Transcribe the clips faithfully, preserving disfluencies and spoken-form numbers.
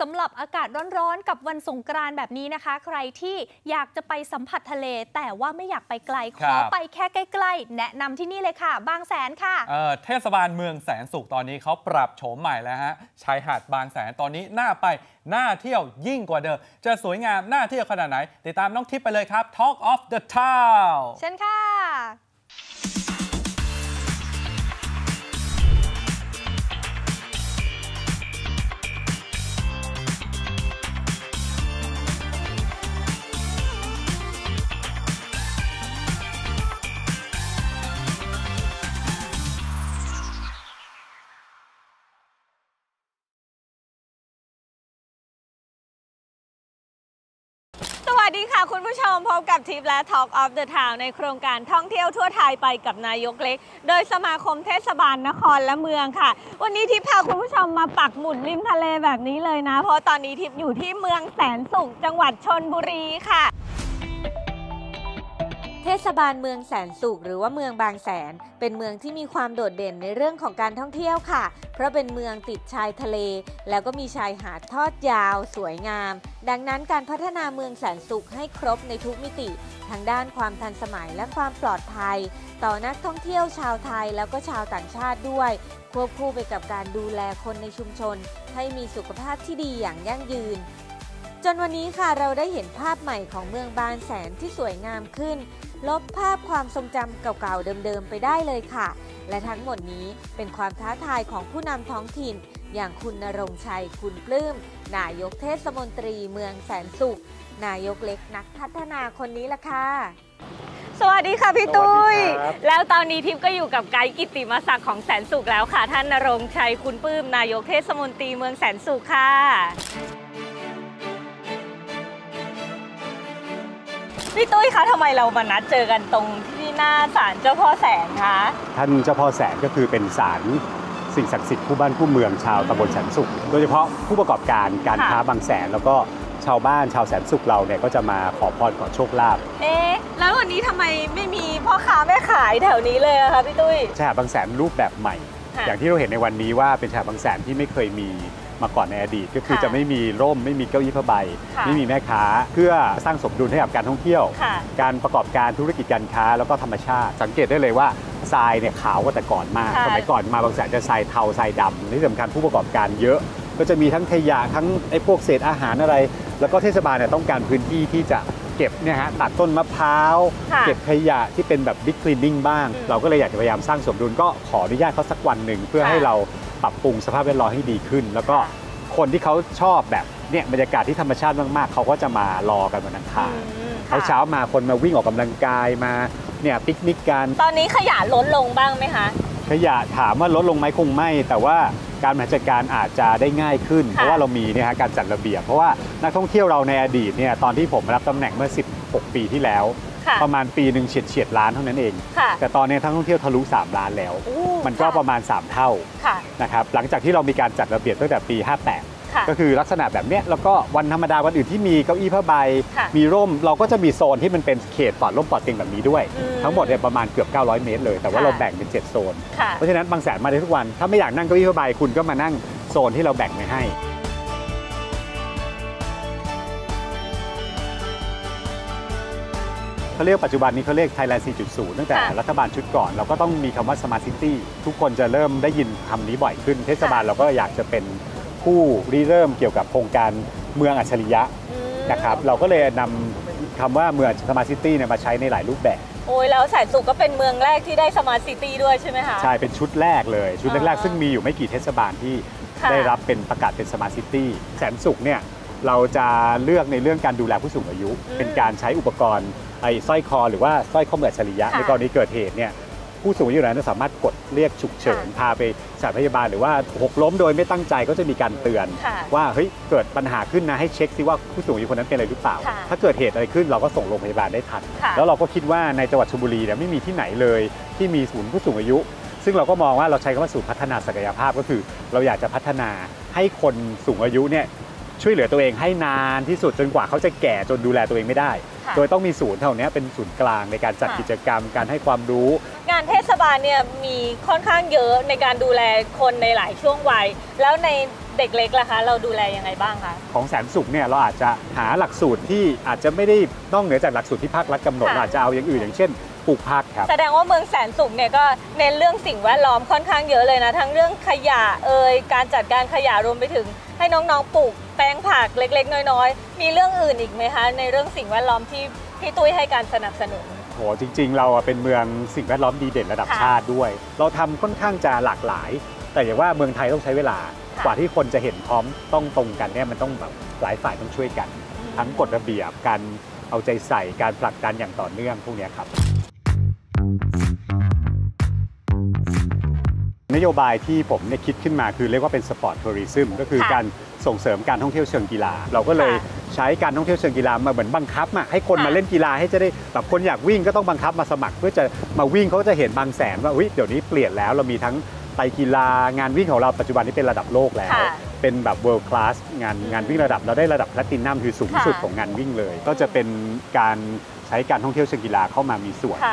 สำหรับอากาศร้อนๆกับวันสงกรานต์แบบนี้นะคะใครที่อยากจะไปสัมผัสทะเลแต่ว่าไม่อยากไปไกลขอไปแค่ใกล้ๆแนะนำที่นี่เลยค่ะบางแสนค่ะเอ่อเทศบาลเมืองแสนสุขตอนนี้เขาปรับโฉมใหม่แล้วฮะชายหาดบางแสนตอนนี้น่าไปน่าเที่ยวยิ่งกว่าเดิมจะสวยงามน่าเที่ยวขนาดไหนติดตามน้องทิพย์ไปเลยครับ Talk of the Town เช่นค่ะสวัสดีค่ะคุณผู้ชมพบกับทิพย์และ Talk of the Town ในโครงการท่องเที่ยวทั่วไทยไปกับนายกเล็กโดยสมาคมเทศบาลนครและเมืองค่ะวันนี้ทิพย์พาคุณผู้ชมมาปักหมุดริมทะเลแบบนี้เลยนะเพราะตอนนี้ทิพย์อยู่ที่เมืองแสนสุขจังหวัดชลบุรีค่ะเทศบาลเมืองแสนสุขหรือว่าเมืองบางแสนเป็นเมืองที่มีความโดดเด่นในเรื่องของการท่องเที่ยวค่ะเพราะเป็นเมืองติดชายทะเลแล้วก็มีชายหาดทอดยาวสวยงามดังนั้นการพัฒนาเมืองแสนสุขให้ครบในทุกมิติทั้งด้านความทันสมัยและความปลอดภัยต่อนักท่องเที่ยวชาวไทยแล้วก็ชาวต่างชาติด้วยควบคู่ไปกับการดูแลคนในชุมชนให้มีสุขภาพที่ดีอย่างยั่งยืนจนวันนี้ค่ะเราได้เห็นภาพใหม่ของเมืองบางแสนที่สวยงามขึ้นลบภาพความทรงจำเก่าๆเดิมๆไปได้เลยค่ะและทั้งหมดนี้เป็นความท้าทายของผู้นำท้องถิ่นอย่างคุณณรงค์ชัยคุณปลื้มนายกเทศมนตรีเมืองแสนสุขนายกเล็กนักพัฒนาคนนี้ล่ะค่ะสวัสดีค่ะพี่ตุ้ยแล้วตอนนี้ทิพย์ก็อยู่กับไกด์กิตติมศักดิ์ของแสนสุขแล้วค่ะท่านณรงค์ชัยคุณปลื้มนายกเทศมนตรีเมืองแสนสุขค่ะพี่ตุ้ยคะทำไมเรามานัดเจอกันตรงที่หน้าศาลเจ้าพ่อแสนคะท่านเจ้าพ่อแสนก็คือเป็นศาลสิ่งศักดิ์สิทธิ์คู่บ้านคู่เมืองชาวตำบลแสนสุขโดยเฉพาะผู้ประกอบการการค้าบางแสนแล้วก็ชาวบ้านชาวแสนสุขเราเนี่ยก็จะมาขอพรขอโชคลาภเอ๊ะแล้ววันนี้ทำไมไม่มีพ่อค้าแม่ขายแถวนี้เลยอะคะพี่ตุ้ยชายหาดบางแสนรูปแบบใหม่อย่างที่เราเห็นในวันนี้ว่าเป็นชายหาดบางแสนที่ไม่เคยมีมาก่อนในอดีตก็คือจะไม่มีร่มไม่มีเก้าอี้ผ้าใบไม่มีแม่ค้าเพื่อสร้างสมดุลให้กับการท่องเที่ยวการประกอบการธุรกิจการค้าแล้วก็ธรรมชาติสังเกตได้เลยว่าทรายเนี่ยขาวกว่าแต่ก่อนมากสมัยก่อนมาบางแสนจะทรายเทาทรายดำที่สำคัญผู้ประกอบการเยอะก็จะมีทั้งขยะทั้งไอ้พวกเศษอาหารอะไรแล้วก็เทศบาลเนี่ยต้องการพื้นที่ที่จะเก็บเนี่ยฮะตัดต้นมะพร้าวเก็บขยะที่เป็นแบบบิ๊กคลีนนิ่งบ้างเราก็เลยอยากจะพยายามสร้างสมดุลก็ขออนุญาตเขาสักวันหนึ่งเพื่อให้เราปรับปรุงสภาพแวดล้อมให้ดีขึ้นแล้วก็คนที่เขาชอบแบบเนี่ยบรรยากาศที่ธรรมชาติมากๆเขาก็จะมารอกันวันอังคารเขาเช้ามาคนมาวิ่งออกกำลังกายมาเนี่ยปิกนิกกันตอนนี้ขยะลดลงบ้างไหมคะขยะถามว่าลดลงไหมคงไม่แต่ว่าการบริหารจัดการอาจจะได้ง่ายขึ้นเพราะว่าเรามีเนี่ยฮะการจัดระเบียบเพราะว่านักท่องเที่ยวเราในอดีตเนี่ยตอนที่ผมรับตำแหน่งเมื่อสิบหกปีที่แล้วประมาณปีหนึ่งเฉียดเฉียดล้านเท่านั้นเองแต่ตอนนี้นักท่องเที่ยวทะลุสามล้านแล้วมันก็ประมาณสามเท่านะครับหลังจากที่เรามีการจัดระเบียบตั้งแต่ปีห้าแปดก็คือลักษณะแบบนี้แล้วก็วันธรรมดาวันอื่นที่มีเก้าอี้ผ้าใบมีร่มเราก็จะมีโซนที่มันเป็นเขตปลอดร่มปลอดเตียงแบบนี้ด้วยทั้งหมดเนี่ยประมาณเกือบเก้าร้อยเมตรเลยแต่ว่าเราแบ่งเป็นเจ็ดโซนเพราะฉะนั้นบางแสนมาได้ทุกวันถ้าไม่อยากนั่งเก้าอี้ผ้าใบคุณก็มานั่งโซนที่เราแบ่งไว้ให้เขาเรียกปัจจุบันนี้เขาเรียก Thailand สี่จุดศูนย์ ตั้งแต่รัฐบาลชุดก่อนเราก็ต้องมีคำว่า Smart City ทุกคนจะเริ่มได้ยินคำนี้บ่อยขึ้นเทศบาลเราก็อยากจะเป็นผู้ริเริ่มเกี่ยวกับโครงการเมืองอัจฉริยะนะครับเราก็เลยนำคำว่าเมือง Smart City เนี่ยมาใช้ในหลายรูปแบบโอ้ยแล้วแสนสุขก็เป็นเมืองแรกที่ได้ Smart City ด้วยใช่ไหมคะใช่เป็นชุดแรกเลยชุดแรกๆซึ่งมีอยู่ไม่กี่เทศบาลที่ได้รับเป็นประกาศเป็น Smart City แสนสุขเนี่ยเราจะเลือกในเรื่องการดูแลผู้สูงอายุเป็นการใช้อุปกรณ์ไอ้สร้อยคอหรือว่าสร้อยข้อมืออัจฉริยะในกรณีเกิดเหตุเนี่ยผู้สูงอายุนั้นสามารถกดเรียกฉุกเฉินพาไปสถานพยาบาลหรือว่าหกล้มโดยไม่ตั้งใจก็จะมีการเตือนว่าเฮ้ยเกิดปัญหาขึ้นนะให้เช็คซิว่าผู้สูงอายุคนนั้นเป็นอะไรหรือเปล่าถ้าเกิดเหตุอะไรขึ้นเราก็ส่งโรงพยาบาลได้ทันแล้วเราก็คิดว่าในจังหวัดชลบุรีเนี่ยไม่มีที่ไหนเลยที่มีศูนย์ผู้สูงอายุซึ่งเราก็มองว่าเราใช้คำว่าศูนย์พัฒนาศักยภาพก็คือเราอยากจะพัฒนาให้คนสูงอายุเนี่ยช่วยเหลือตัวเองให้นานที่สุดจนกว่าเขาจะแก่จนดูแลตัวเองไม่ได้โดยต้องมีศูนย์เท่านี้เป็นศูนย์กลางในการจัดกิจกรรมการให้ความรู้งานเทศบาลเนี่ยมีค่อนข้างเยอะในการดูแลคนในหลายช่วงวัยแล้วในเด็กเล็กล่ะคะเราดูแลยังไงบ้างคะของแสนสุขเนี่ยเราอาจจะหาหลักสูตรที่อาจจะไม่ได้นอกเหนือจากหลักสูตรที่ภาครัฐกำหนดอาจจะเอาอย่างอื่นอย่างเช่นปลูกผักครับแสดงว่าเมืองแสนสุขเนี่ยก็เน้นเรื่องสิ่งแวดล้อมค่อนข้างเยอะเลยนะทั้งเรื่องขยะเอ่ยการจัดการขยะรวมไปถึงให้น้องๆปลูกแปลงผักเล็กๆน้อยๆมีเรื่องอื่นอีกไหมคะในเรื่องสิ่งแวดล้อมที่พี่ตุ้ยให้การสนับสนุนโหจริงๆเราเป็นเมืองสิ่งแวดล้อมดีเด่นระดับชาติด้วยเราทำค่อนข้างจะหลากหลายแต่อย่างว่าเมืองไทยต้องใช้เวลากว่าที่คนจะเห็นพร้อมต้องตรงกันเนี่ยมันต้องแบบหลายฝ่ายต้องช่วยกันทั้งกฎระเบียบการเอาใจใส่การผลักดันอย่างต่อเนื่องพวกนี้ครับนโยบายที่ผมเนี่ยคิดขึ้นมาคือเรียกว่าเป็นสปอร์ตทัวริซึมก็คือการส่งเสริมการท่องเที่ยวเชิงกีฬาเราก็เลยใช้การท่องเที่ยวเชิงกีฬามาเหมือนบังคับมาให้คนมาเล่นกีฬาให้จะได้แบบคนอยากวิ่งก็ต้องบังคับมาสมัครเพื่อจะมาวิ่งเขาจะเห็นบางแสนว่าเดี๋ยวนี้เปลี่ยนแล้วเรามีทั้งไตรกีฬางานวิ่งของเราปัจจุบันนี้เป็นระดับโลกแล้วเป็นแบบ world class งานงานวิ่งระดับเราได้ระดับแพลตินัมคือสูงสุดของงานวิ่งเลยก็จะเป็นการใช้การท่องเที่ยวเชิงกีฬาเข้ามามีส่วน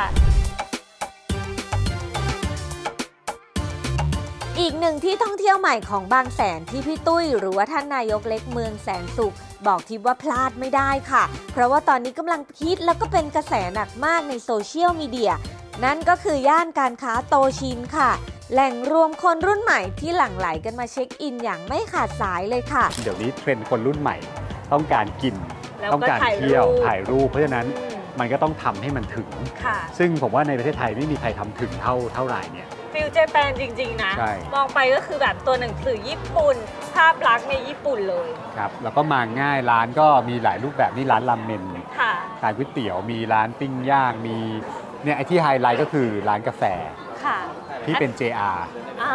อีกหนึ่งที่ท่องเที่ยวใหม่ของบางแสนที่พี่ตุ้ยหรือว่าท่านนายกเล็กเมืองแสนสุขบอกทิพย์ว่าพลาดไม่ได้ค่ะเพราะว่าตอนนี้กำลังฮิตแล้วก็เป็นกระแสหนักมากในโซเชียลมีเดียนั่นก็คือย่านการค้าโตชินค่ะแหล่งรวมคนรุ่นใหม่ที่หลั่งไหลกันมาเช็คอินอย่างไม่ขาดสายเลยค่ะเดี๋ยวนี้เทรนด์คนรุ่นใหม่ต้องการกินต้องการเที่ยวถ่ายรูปเพราะฉะนั้นมันก็ต้องทำให้มันถึงซึ่งผมว่าในประเทศไทยไม่มีใครทำถึงเท่าเท่าไหร่เนี่ยฟิลเจแปนจริงๆนะมองไปก็คือแบบตัวหนังสือญี่ปุ่นภาพลักษณ์ในญี่ปุ่นเลยครับแล้วก็มาง่ายร้านก็มีหลายรูปแบบนี่ร้านรามเมนขายก๋วยเตี๋ยวมีร้านปิ้งย่างมีเนี่ยไอที่ไฮไลท์ก็คือร้านกาแฟที่เป็น เจ อาร์อ่า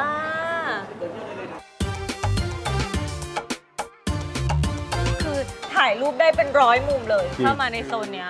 คือถ่ายรูปได้เป็นร้อยมุมเลยเข้ามาในโซนเนี้ย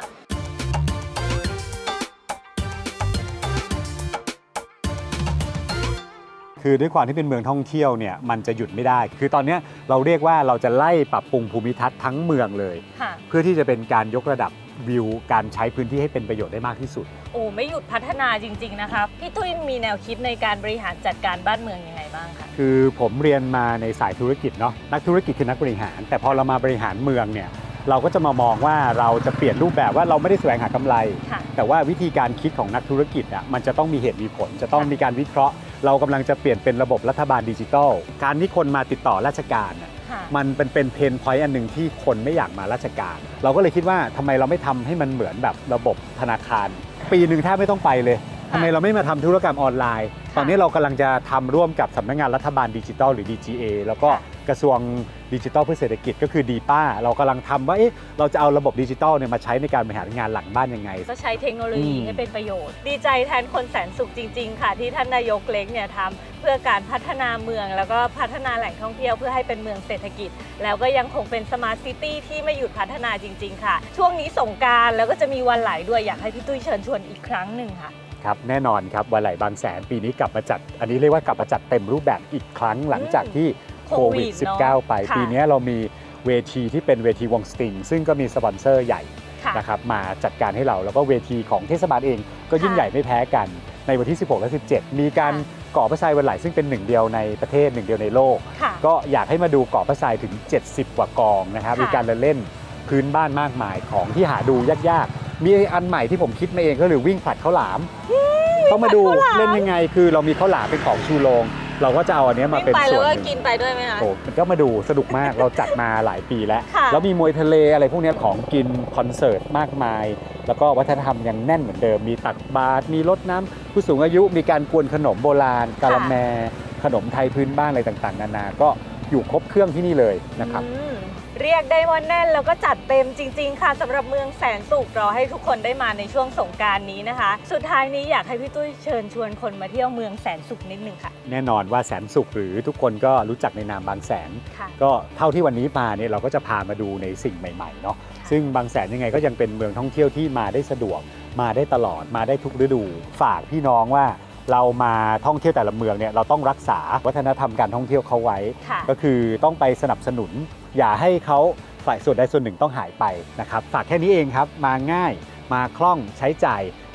คือด้วยความที่เป็นเมืองท่องเที่ยวเนี่ยมันจะหยุดไม่ได้คือตอนนี้เราเรียกว่าเราจะไล่ปรับปรุงภูมิทัศน์ทั้งเมืองเลยเพื่อที่จะเป็นการยกระดับวิวการใช้พื้นที่ให้เป็นประโยชน์ได้มากที่สุดโอ้ไม่หยุดพัฒนาจริงๆนะคะพี่ตุ้ยมีแนวคิดในการบริหารจัดการบ้านเมืองยังไงบ้างคะคือผมเรียนมาในสายธุรกิจเนาะนักธุรกิจคือนักบริหารแต่พอเรามาบริหารเมืองเนี่ยเราก็จะมามองว่าเราจะเปลี่ยนรูปแบบว่าเราไม่ได้แสวงหากำไรแต่ว่าวิธีการคิดของนักธุรกิจอ่ะมันจะต้องมีเหตุมีผลจะต้องมีการวิเคราะห์เรากำลังจะเปลี่ยนเป็นระบบรัฐบาลดิจิทัลการที่คนมาติดต่อราชการมันเป็นเป็นเพนพอยต์อันหนึ่งที่คนไม่อยากมาราชการเราก็เลยคิดว่าทำไมเราไม่ทำให้มันเหมือนแบบระบบธนาคารปีหนึ่งแทบไม่ต้องไปเลยทำไมเราไม่มาทำธุรกรรมออนไลน์ตอนนี้เรากำลังจะทำร่วมกับสำนักงานรัฐบาลดิจิทัลหรือ ดี จี เอ แล้วก็กระทรวงดิจิทัลเพื่อเศรษฐกิจก็คือดีป้าเรากำลังทำว่าเอ๊ะเราจะเอาระบบดิจิทัลเนี่ยมาใช้ในการบริหารงานหลังบ้านยังไงก็ใช้เทคโนโลยีให้เป็นประโยชน์ดีใจแทนคนแสนสุขจริงๆค่ะที่ท่านนายกเล็กเนี่ยทำเพื่อการพัฒนาเมืองแล้วก็พัฒนาแหล่งท่องเที่ยวเพื่อให้เป็นเมืองเศรษฐกิจแล้วก็ยังคงเป็นสมาร์ทซิตี้ที่ไม่หยุดพัฒนาจริงๆค่ะช่วงนี้สงกรานต์แล้วก็จะมีวันไหลด้วยอยากให้พี่ตุ้ยเชิญชวนอีกครั้งหนึ่งค่ะครับแน่นอนครับวันไหลบางแสนปีนี้กลับมาจัดอันนี้เรียกว่ากลับมาจัดเต็มรูปแบบอีกครั้งหลังจากที่โควิด สิบเก้า ไปปีนี้เรามีเวทีที่เป็นเวทีวงสตริงซึ่งก็มีสปอนเซอร์ใหญ่นะครับมาจัดการให้เราแล้วก็เวทีของเทศบาลเองก็ยิ่งใหญ่ไม่แพ้กันในวันที่สิบหกและสิบเจ็ดมีการก่อพระทรายวันไหลซึ่งเป็นหนึ่งเดียวในประเทศหนึ่งเดียวในโลกก็อยากให้มาดูก่อพระทรายถึงเจ็ดสิบกว่ากองนะครับมีการเล่นพื้นบ้านมากมายของที่หาดูยากๆมีอันใหม่ที่ผมคิดมาเองก็คือวิ่งผลัดข้าวหลามต้องมาดูเล่นยังไงคือเรามีข้าวหลามเป็นของชูโรงเราก็จะเอาอันนี้มาเป็นส่วนหนึ่งไปแล้วก็กินไปด้วยไหมคะโอ้มันก็มาดูสนุกมากเราจัดมาหลายปีแล้วแล้วมีมวยทะเลอะไรพวกนี้ของกินคอนเสิร์ตมากมายแล้วก็วัฒนธรรมยังแน่นเหมือนเดิมมีตักบาตรมีรดน้ำผู้สูงอายุมีการกวนขนมโบราณกะละแมขนมไทยพื้นบ้านอะไรต่างๆนานาก็อยู่ครบเครื่องที่นี่เลยนะครับเรียกได้ว่าแน่นแล้วก็จัดเต็มจริงๆค่ะสำหรับเมืองแสนสุขรอให้ทุกคนได้มาในช่วงสงกรานต์นี้นะคะสุดท้ายนี้อยากให้พี่ตุ้ยเชิญชวนคนมาเที่ยวเมืองแสนสุขนิดนึงค่ะแน่นอนว่าแสนสุขหรือทุกคนก็รู้จักในนามบางแสนก็เท่าที่วันนี้มาเนี่ยเราก็จะพามาดูในสิ่งใหม่ๆเนาะซึ่งบางแสนยังไงก็ยังเป็นเมืองท่องเที่ยวที่มาได้สะดวกมาได้ตลอดมาได้ทุกฤดูฝากพี่น้องว่าเรามาท่องเที่ยวแต่ละเมืองเนี่ยเราต้องรักษาวัฒนธรรมการท่องเที่ยวเขาไว้ก็คือต้องไปสนับสนุนอย่าให้เขาฝ่ายส่วนใดส่วนหนึ่งต้องหายไปนะครับฝากแค่นี้เองครับมาง่ายมาคล่องใช้จ่าย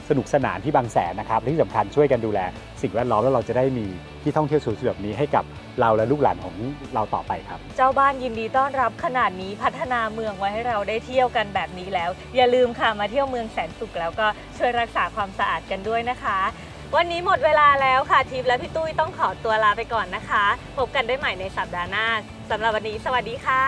สนุกสนานที่บางแสนนะครับที่สำคัญช่วยกันดูแลสิ่งแวดล้อมแล้วเราจะได้มีที่ท่องเที่ยวสวยๆแบบนี้ให้กับเราและลูกหลานของเราต่อไปครับเจ้าบ้านยินดีต้อนรับขนาดนี้พัฒนาเมืองไว้ให้เราได้เที่ยวกันแบบนี้แล้วอย่าลืมค่ะมาเที่ยวเมืองแสนสุขแล้วก็ช่วยรักษาความสะอาดกันด้วยนะคะวันนี้หมดเวลาแล้วค่ะทิพย์และพี่ตุ้ยต้องขอตัวลาไปก่อนนะคะพบกันได้ใหม่ในสัปดาห์หน้าสำหรับวันนี้สวัสดีค่ะ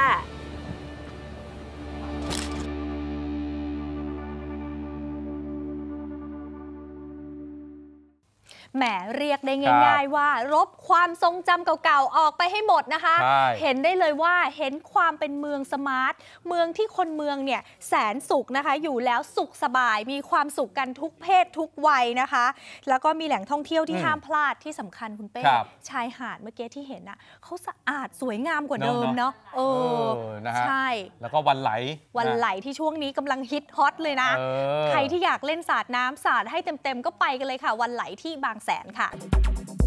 แหมเรียกได้ง่ายๆว่ารบความทรงจำเก่าๆออกไปให้หมดนะคะเห็นได้เลยว่าเห็นความเป็นเมืองสมาร์ทเมืองที่คนเมืองเนี่ยแสนสุขนะคะอยู่แล้วสุขสบายมีความสุขกันทุกเพศทุกวัยนะคะแล้วก็มีแหล่งท่องเที่ยวที่ห้ามพลาดที่สำคัญคุณเป้ชายหาดเมื่อกี้ที่เห็นอ่ะเขาสะอาดสวยงามกว่าเดิมเนาะเออใช่แล้วก็วันไหลวันไหลที่ช่วงนี้กำลังฮิตฮอตเลยนะใครที่อยากเล่นสาดน้ำสาดให้เต็มๆก็ไปกันเลยค่ะวันไหลที่บางแสนค่ะ